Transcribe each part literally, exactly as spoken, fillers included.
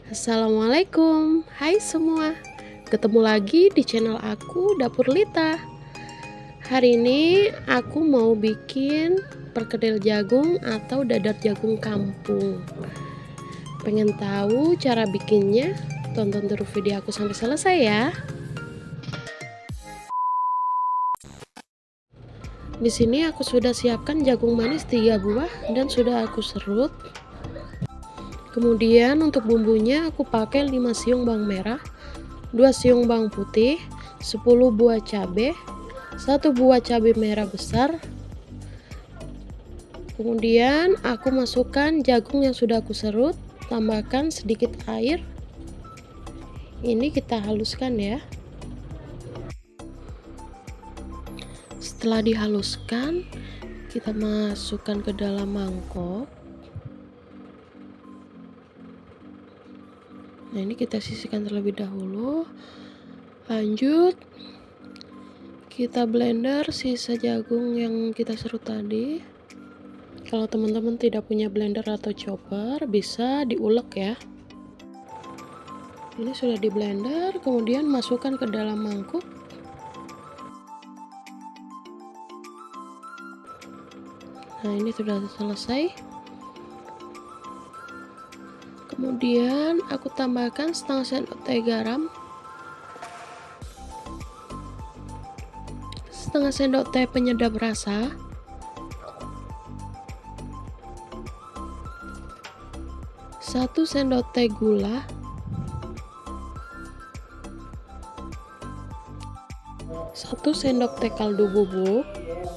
Assalamualaikum, hai semua. Ketemu lagi di channel aku, Dapur Lita. Hari ini aku mau bikin perkedel jagung atau dadar jagung kampung. Pengen tahu cara bikinnya? Tonton terus video aku sampai selesai ya. Di sini aku sudah siapkan jagung manis tiga buah dan sudah aku serut. Kemudian untuk bumbunya aku pakai lima siung bawang merah, dua siung bawang putih, sepuluh buah cabai, satu buah cabai merah besar. Kemudian aku masukkan jagung yang sudah aku serut, tambahkan sedikit air. Ini kita haluskan ya. Setelah dihaluskan, kita masukkan ke dalam mangkok. Nah, ini kita sisihkan terlebih dahulu. Lanjut, kita blender sisa jagung yang kita serut tadi. Kalau teman-teman tidak punya blender atau chopper, bisa diulek ya. Ini sudah di blender, kemudian masukkan ke dalam mangkuk. Nah, ini sudah selesai. Kemudian aku tambahkan setengah sendok teh garam, setengah sendok teh penyedap rasa, satu sendok teh gula, satu sendok teh kaldu bubuk,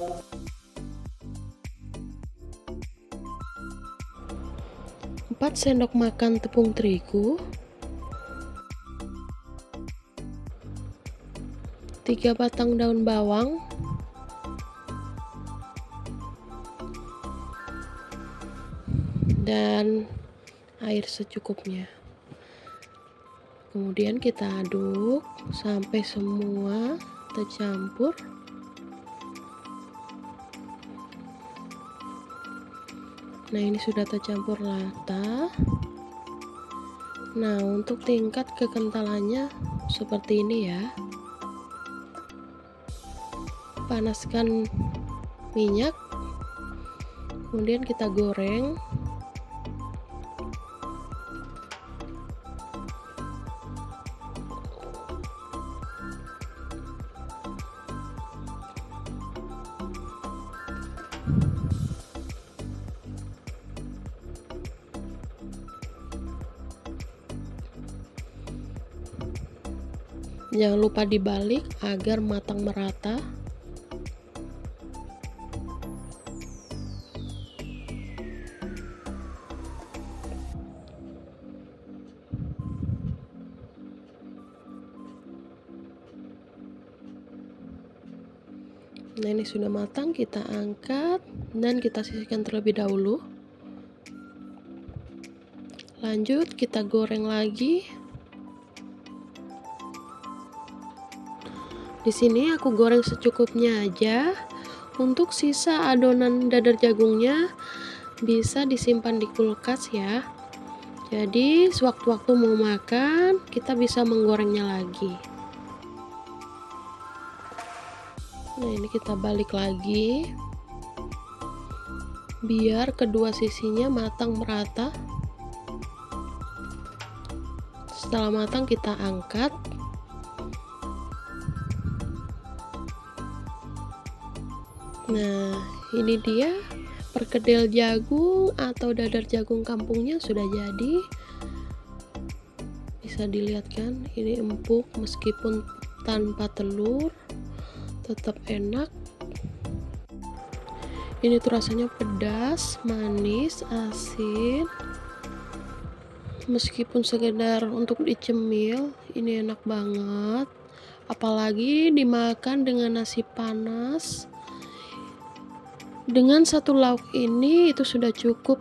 empat sendok makan tepung terigu, tiga batang daun bawang, dan air secukupnya. Kemudian kita aduk sampai semua tercampur. Nah, ini sudah tercampur rata. Nah, untuk tingkat kekentalannya seperti ini ya. Panaskan minyak, kemudian kita goreng. Jangan lupa dibalik agar matang merata. Nah, ini sudah matang, kita angkat dan kita sisihkan terlebih dahulu. Lanjut, kita goreng lagi. Di sini aku goreng secukupnya aja. Untuk sisa adonan dadar jagungnya bisa disimpan di kulkas ya. Jadi sewaktu-waktu mau makan kita bisa menggorengnya lagi. Nah, ini kita balik lagi biar kedua sisinya matang merata. Setelah matang kita angkat. Nah, ini dia perkedel jagung atau dadar jagung kampungnya sudah jadi. Bisa dilihat kan, ini empuk meskipun tanpa telur, tetap enak. Ini tuh rasanya pedas, manis, asin. Meskipun sekedar untuk dicemil, ini enak banget. Apalagi dimakan dengan nasi panas. Dengan satu lauk ini itu sudah cukup.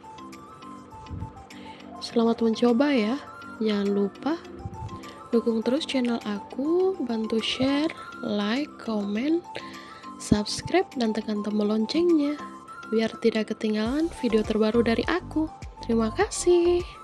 Selamat mencoba ya. Jangan lupa dukung terus channel aku, bantu share, like, komen, subscribe, dan tekan tombol loncengnya biar tidak ketinggalan video terbaru dari aku. Terima kasih.